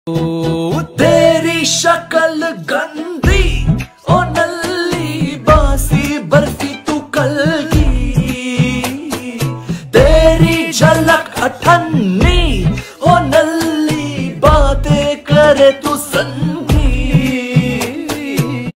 तेरी शक्ल गंदी ओ नल्ली बासी बर्फी तू कल की, तेरी झलक अठन्नी ओ नल्ली बातें करे तू सन